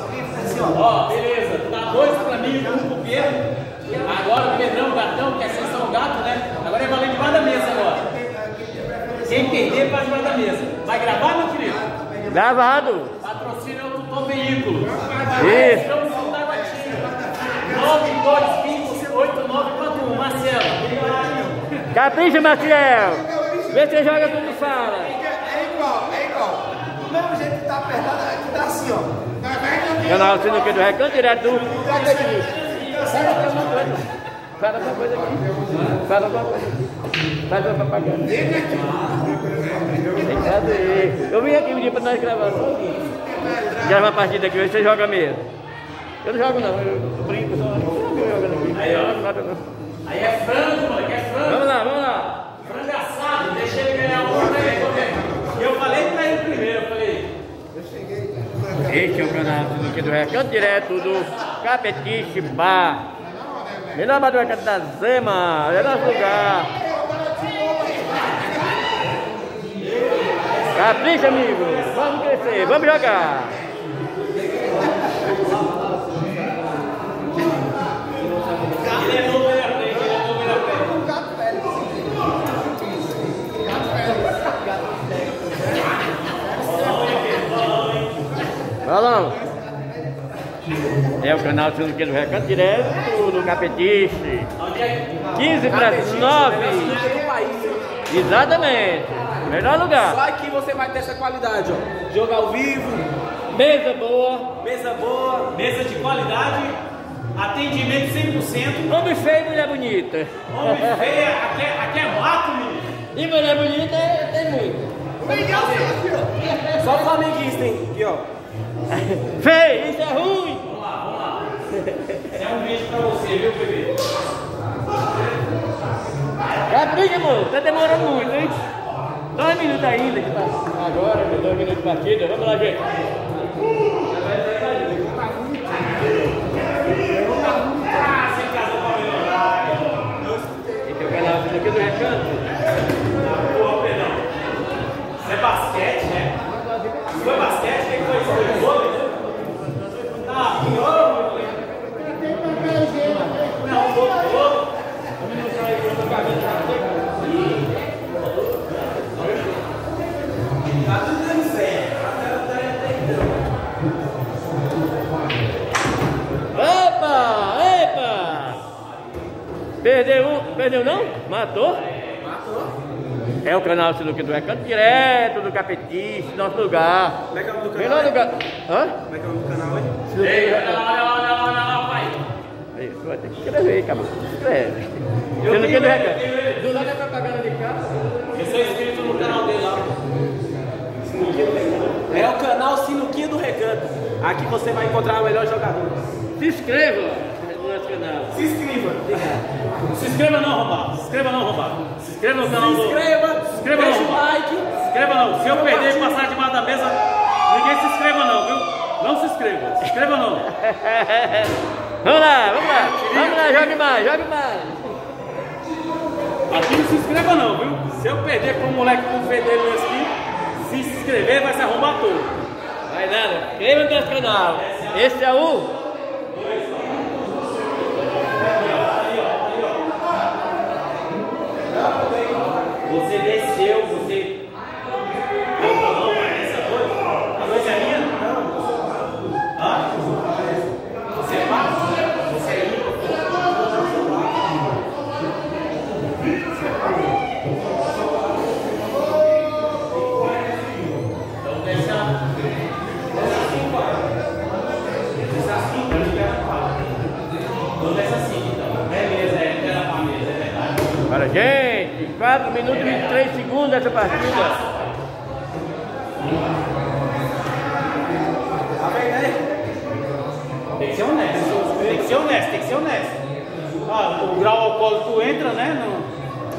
Ó, beleza. Dá 2 pra mim, 1 pro Pedro. Agora o Pedrão, o gatão, que é sessão gato, né? Agora é valendo debaixo da mesa agora. Quem perder, faz debaixo da mesa. Vai gravar, meu querido? Gravado. Patrocínio é o Tutão Veículo. Isso. 925-8941, Marcelo. Capricha, Maciel. Vê se você joga tudo fala. É igual. Do mesmo jeito que tá apertado, aqui tá assim, ó. Canal Sinuquinha do Recanto, direto do Capetinho. Fala alguma coisa. Fala alguma coisa aqui. Fala alguma coisa aqui. Faz uma propaganda. Tem que fazer. Eu vim aqui um dia pra nós gravar. Grava uma partida aqui, você joga mesmo. Eu não jogo não, eu brinco só. Eu jogando aqui. Aí, ó. Aí é frango, mano, é frango. Vamos lá, vamos lá. Frango assado, deixa ele ganhar o ouro aí, comer. E eu falei pra ele primeiro, eu falei. Este é o canal Sinuquinha do Recanto, direto do Capetiche Bar. Melhor bar do Recanto da Zema, é nosso lugar. Capricha, amigo. Vamos crescer, vamos jogar. Ele é novo, ele aprende, ele é novo, ele aprende. Falamos. É o canal Sinuquinha do Recanto, direto do Capetiche. 15 para 9. Exatamente. Melhor lugar. Só aqui você vai ter essa qualidade, ó. Jogo ao vivo, Mesa boa. mesa boa. Mesa de qualidade, atendimento 100%. Homem feio e mulher bonita. Homem feio, aqui é mato, menino. E mulher bonita tem muito. Só flamenguista, hein? Aqui, ó. Feio, isso é ruim. Vamos lá. Esse é um vídeo pra você, viu, bebê? Capricha, amor. Tá demorando muito, hein? 2 minutos ainda. Que tá agora, 2 minutos de partida. Vamos lá, gente. Sem casa pra melhorar. Esse é o canal Sinuquinha do Recanto. Porra, perdão. Isso é basquete, né? Isso foi basquete? O que foi isso? Foi vôlei? Tá, não, tá tudo dando certo. Epa! Perdeu não? Matou? É o canal Sinuquinha do Recanto, direto do Capetiche, nosso lugar. Como é que é o nome do Melhor canal? lugar. Hã? Como é que é o nome do canal, hein? Sinuquinha do Recanto. Olha, pai. Aí, você vai ter que escrever, cabelo. Escreve. Sinuquinha do Recanto. Do lado é propaganda de casa. Eu sou inscrito no canal dele lá. É o canal Sinuquinha do Recanto. Aqui você vai encontrar o melhor jogador. Se inscreva no nosso canal. Se inscreva. Se inscreva não, Rombado. Se inscreva não, Rombado. Se inscreva no canal do... Se inscreva. Se inscreva Deixa não, o Rombado. like. Se inscreva não. Se eu perder e passar debaixo da mesa, ninguém se inscreva não, viu? Não se inscreva. Se inscreva não. Vamos lá. Vamos lá, jogue mais. Aqui não se inscreva não, viu? Se eu perder com um moleque com um fedelho aqui, se inscrever vai se arrombar todo. Vai nada. Inscreva no nosso canal. Esse é o... Você desceu, você... Não, essa coisa? A coisa é minha? Não. Hã? Você passa? Você é limpo? Então desce assim, pai. Desce assim, pra liberar a pala. Então desce assim, então. Beleza, libera a mesa, é verdade. Para gente, 4 minutos e 23 segundos essa partida. Tá vendo aí? Tem que ser honesto. Tem que ser honesto, tem que ser honesto. Ah, o grau alcoólico entra, né? No...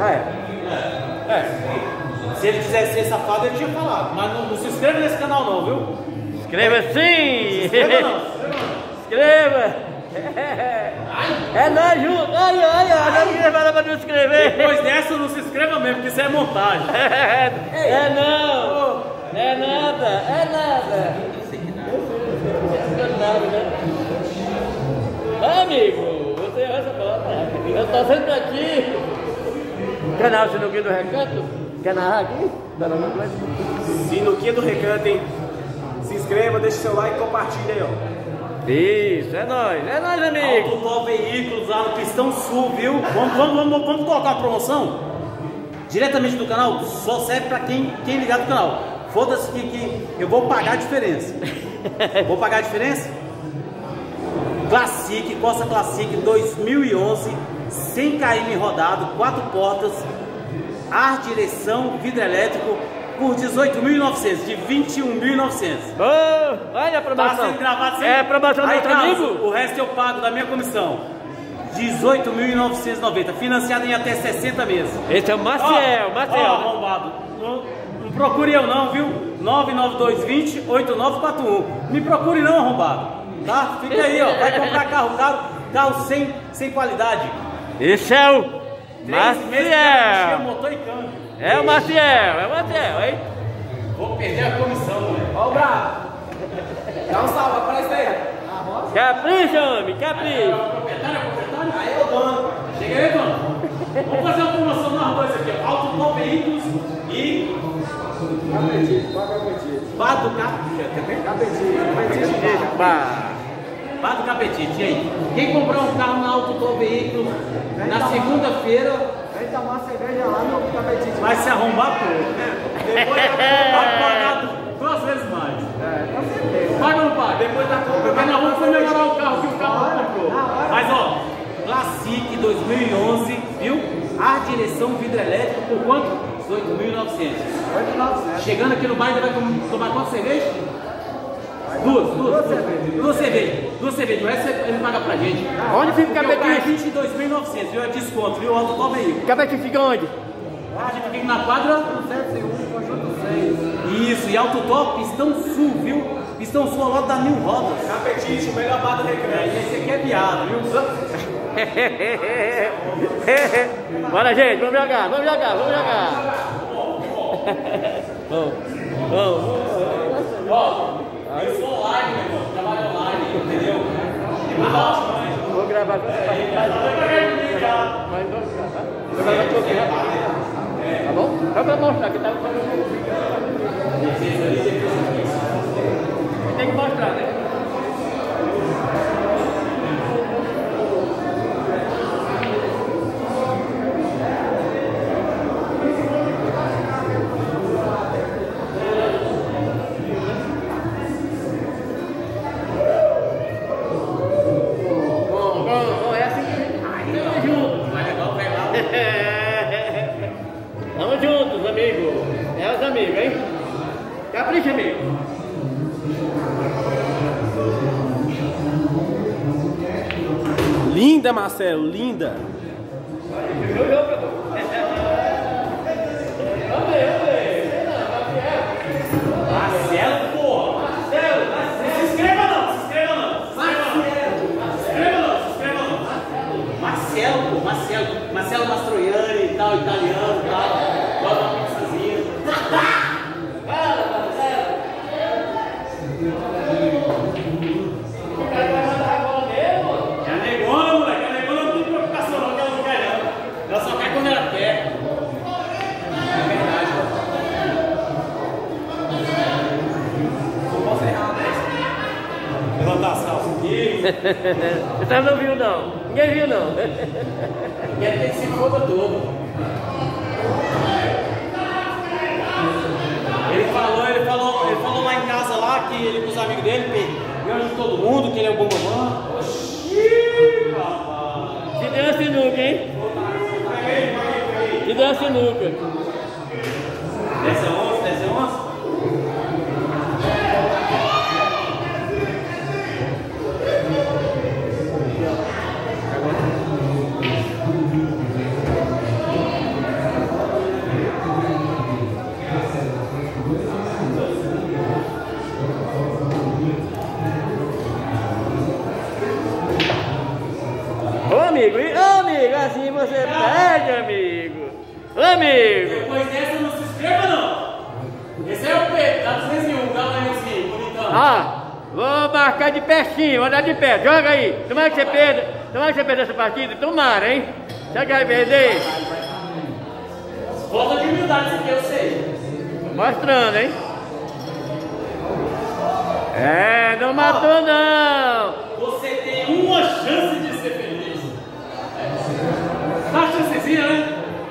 Se ele quisesse ser safado, ele tinha falado. Mas não se inscreva nesse canal não, viu? Inscreva sim! Inscreva não. Inscreva! É nós juntos! Olha, não queria falar pra não inscrever! Depois dessa, não se inscreva mesmo, porque isso é montagem. É não! É nada! Amigo, você essa bola. Eu tô sempre aqui. Canal Sinuquinha do Recanto. Quer narrar aqui? Sinuquinha do Recanto, hein? Se inscreva, deixa seu like e compartilha aí, ó. Isso, é nóis, amigo. Autotop Veículos lá no Pistão Sul, viu? Vamos colocar uma promoção? Diretamente do canal, só serve pra quem ligar do canal. Foda-se que eu vou pagar a diferença. Vou pagar a diferença? Classic, Corsa Classic 2011, 100 km rodado, 4 portas, ar, direção, vidro elétrico, por 18.900, de 21.900. Oh, olha a promoção. Tá sendo gravado sem... É a promoção do outro amigo? O resto eu pago da minha comissão. 18.990, financiado em até 60 meses. Esse é o Maciel, Maciel. Arrombado. Não procure eu não, viu? 99220-8941. Me procure não, arrombado. Tá? Fica aí, ó. Vai comprar carro caro, carro sem qualidade. Esse é o 3 meses Maciel. motor e câmbio. É o Maciel, hein? Vou perder a comissão, moleque. Ó o bravo. Dá um salve, aparece aí. Capricha, homem, capricha. Proprietário? Aí é o dono. Chega aí, dono. Vamos fazer uma promoção nós dois aqui, ó. Autotop Veículos e... Bar do Capetite. Bar do Capetite, e aí? Quem comprar um carro na Autotop Veículos na segunda-feira... Vem tomar uma cerveja lá no Capetite. Vai se arrombar pouco, né? Depois vai pagar 2 vezes mais. Com certeza. Paga ou não paga? Depois da compra. Porque nós vamos melhorar o carro que o carro não comprou. Mas ó, Classic 2011, viu? Ar, direção, vidro elétrico, por quanto? 18.900. Chegando aqui no bar, ele vai tomar quantas cervejas? Duas cervejas. O resto ele paga pra gente. Onde fica o Capetite? 22.900, viu? É desconto, viu? Autotop Veículos. Capetite fica onde? A gente fica na quadra 701, conjunto 6. Isso, e Autotop, Pistão Sul, viu? Pistão Sul ao lado da Mil Rodas. Capetite, o melhor bar do Recreio. Aí esse aqui é viado, viu? Bora, gente, vamos jogar. Vamos. Ó, eu sou online, meu irmão. Trabalho online, entendeu? Vou gravar. Tá bom? Só pra mostrar que tá fazendo. Tem que mostrar, né? Tamo juntos, amigo. É os amigos, hein? Capricha, amigo. Linda, Marcelo, linda. Marcelo, porra. Marcelo, se inscreva não. Marcelo Mastroianni e tal, italiano e tal. Bota uma pizzazinha. É a negona, moleque. A negona não tem preocupação não, que ela não quer não. Ela só quer quando ela quer. É verdade. Vamos errar dessa. Levantar as calças aqui. Você não viu, não? Ninguém viu, não. Quer ter que se foda todo. Ele falou lá em casa lá que ele com os amigos dele ganhou de todo mundo, que ele é o bambamã. Oxi, papai. Se deu uma sinuca, hein? Se deu uma sinuca. Desce a 11. Ô, amigo, assim você perde, amigo. Ô, amigo. Depois dessa não se inscreva não. Esse é o Pedro, dá 201, dá um bonitão. Ah, Vou marcar de pertinho, vou dar de perto. Joga aí. Tomara que você perda. Tomara que você perda essa partida. Tomara, hein? Será que vai perder? Falta de humildade, isso aqui eu sei. Mostrando, hein? É, não matou não. Você tem uma chance de ser feliz. Dá uma chancezinha, né?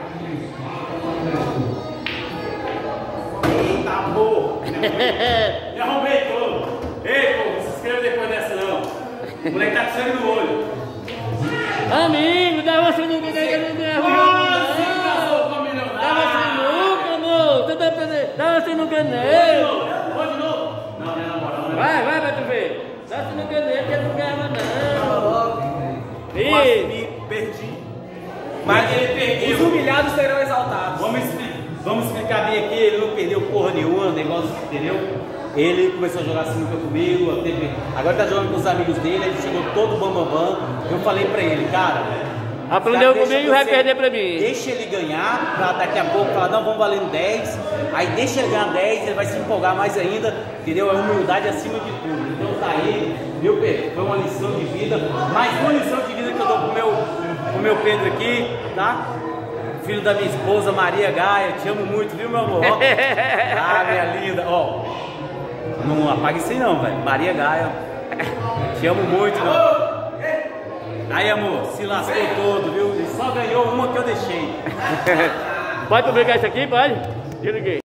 Eita, porra! Me arrumei todo. Ei, pô, não se inscreva depois dessa não. O moleque tá com sangue no olho. Amigo, dá você no ganha no meu Quase casou com a milionária. Dá você nunca, amor. Dá você no caneiro. Pode de novo. Não, não é na moral. Vai pra tu ver. Dá você no caneiro que ele não ganhava não. Quase me perdi. Mas ele perdeu. Os humilhados serão exaltados. Vamos explicar bem aqui, ele não perdeu porra nenhuma, negócio, entendeu? Ele começou a jogar sinuca comigo, agora tá jogando com os amigos dele, ele chegou todo bambambam. Eu falei pra ele, cara, aprendeu comigo e vai perder pra mim. deixa ele ganhar, pra daqui a pouco falar, não, vamos valendo 10. Aí deixa ele ganhar 10, ele vai se empolgar mais ainda, entendeu? É humildade acima de tudo. Então tá aí, viu, Pedro? Foi uma lição de vida, mais uma lição de vida que eu dou pro meu Pedro aqui, tá? Filho da minha esposa, Maria Gaia, te amo muito, viu, meu amor? Ó. Ah, minha linda, ó. Não apaga isso aí não, velho. Maria Gaia, te amo muito, meu amor. Aí, amor, se lascou todo, viu? Ele só ganhou uma que eu deixei. Pode publicar isso aqui, pode? Desliguei.